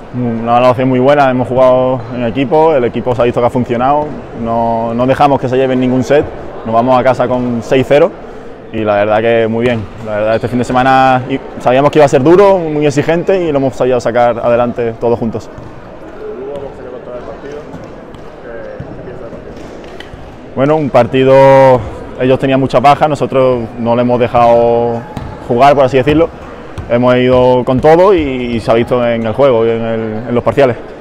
Una valoración muy buena, hemos jugado en equipo, el equipo se ha visto que ha funcionado, no dejamos que se lleven ningún set, nos vamos a casa con 6-0 y la verdad que muy bien. La verdad este fin de semana sabíamos que iba a ser duro, muy exigente y lo hemos sabido sacar adelante todos juntos. Bueno, un partido, ellos tenían mucha baja, nosotros no le hemos dejado jugar, por así decirlo. Hemos ido con todo y se ha visto en el juego y en los parciales.